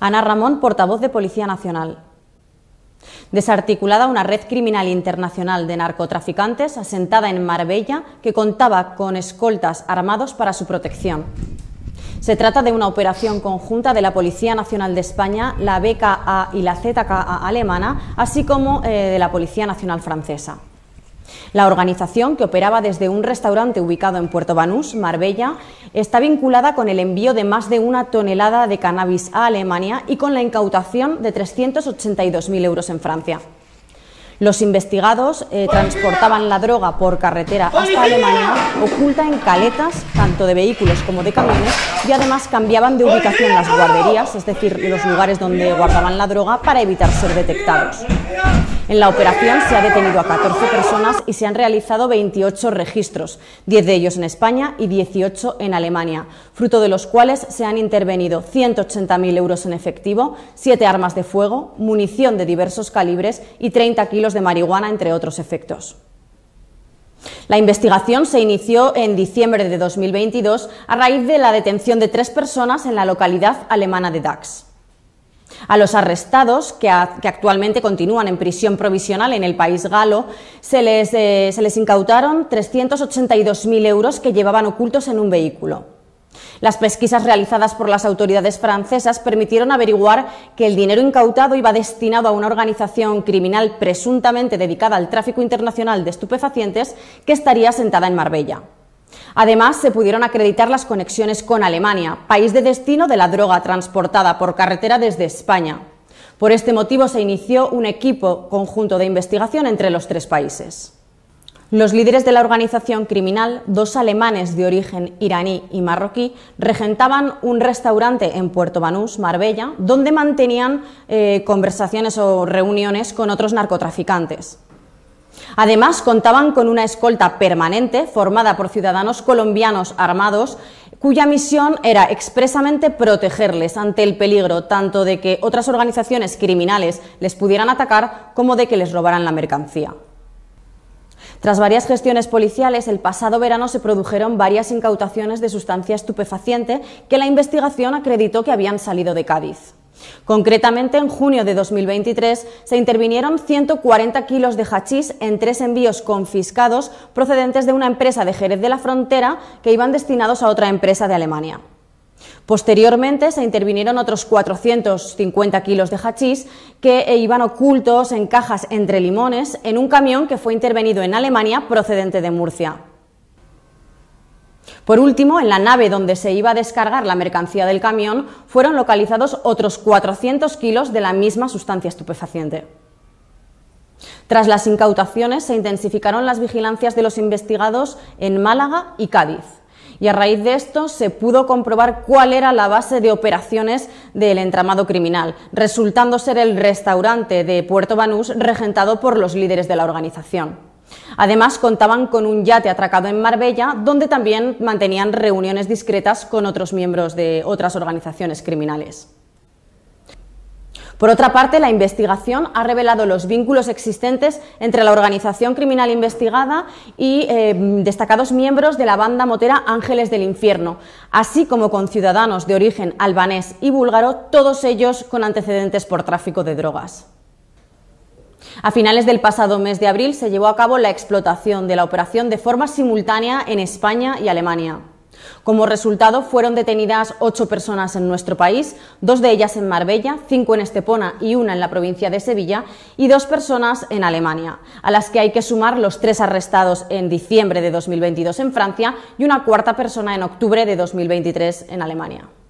Ana Ramón, portavoz de Policía Nacional. Desarticulada una red criminal internacional de narcotraficantes asentada en Marbella que contaba con escoltas armados para su protección. Se trata de una operación conjunta de la Policía Nacional de España, la BKA y la ZKA alemana, así como de la Policía Nacional francesa. La organización, que operaba desde un restaurante ubicado en Puerto Banús, Marbella, está vinculada con el envío de más de 1 tonelada de cannabis a Alemania y con la incautación de 382.000 euros en Francia. Los investigados transportaban la droga por carretera hasta Alemania, oculta en caletas, tanto de vehículos como de camiones, y además cambiaban de ubicación las guarderías, es decir, los lugares donde guardaban la droga, para evitar ser detectados. En la operación se ha detenido a 14 personas y se han realizado 28 registros, 10 de ellos en España y 18 en Alemania, fruto de los cuales se han intervenido 180.000 euros en efectivo, 7 armas de fuego, munición de diversos calibres y 30 kilos de marihuana, entre otros efectos. La investigación se inició en diciembre de 2022 a raíz de la detención de 3 personas en la localidad alemana de Dax. A los arrestados, que actualmente continúan en prisión provisional en el país galo, se les incautaron 382.000 euros que llevaban ocultos en un vehículo. Las pesquisas realizadas por las autoridades francesas permitieron averiguar que el dinero incautado iba destinado a una organización criminal presuntamente dedicada al tráfico internacional de estupefacientes que estaría asentada en Marbella. Además, se pudieron acreditar las conexiones con Alemania, país de destino de la droga transportada por carretera desde España. Por este motivo se inició un equipo conjunto de investigación entre los 3 países. Los líderes de la organización criminal, 2 alemanes de origen iraní y marroquí, regentaban un restaurante en Puerto Banús, Marbella, donde mantenían conversaciones o reuniones con otros narcotraficantes. Además, contaban con una escolta permanente formada por ciudadanos colombianos armados, cuya misión era expresamente protegerles ante el peligro tanto de que otras organizaciones criminales les pudieran atacar como de que les robaran la mercancía. Tras varias gestiones policiales, el pasado verano se produjeron varias incautaciones de sustancia estupefaciente que la investigación acreditó que habían salido de Cádiz. Concretamente, en junio de 2023 se intervinieron 140 kilos de hachís en 3 envíos confiscados procedentes de una empresa de Jerez de la Frontera que iban destinados a otra empresa de Alemania. Posteriormente se intervinieron otros 450 kilos de hachís que iban ocultos en cajas entre limones en un camión que fue intervenido en Alemania procedente de Murcia. Por último, en la nave donde se iba a descargar la mercancía del camión fueron localizados otros 400 kilos de la misma sustancia estupefaciente. Tras las incautaciones se intensificaron las vigilancias de los investigados en Málaga y Cádiz, y a raíz de esto se pudo comprobar cuál era la base de operaciones del entramado criminal, resultando ser el restaurante de Puerto Banús regentado por los líderes de la organización. Además, contaban con un yate atracado en Marbella, donde también mantenían reuniones discretas con otros miembros de otras organizaciones criminales. Por otra parte, la investigación ha revelado los vínculos existentes entre la organización criminal investigada y destacados miembros de la banda motera Ángeles del Infierno, así como con ciudadanos de origen albanés y búlgaro, todos ellos con antecedentes por tráfico de drogas. A finales del pasado mes de abril se llevó a cabo la explotación de la operación de forma simultánea en España y Alemania. Como resultado, fueron detenidas 8 personas en nuestro país, 2 de ellas en Marbella, 5 en Estepona y 1 en la provincia de Sevilla, y 2 personas en Alemania, a las que hay que sumar los 3 arrestados en diciembre de 2022 en Francia y una 4ª persona en octubre de 2023 en Alemania.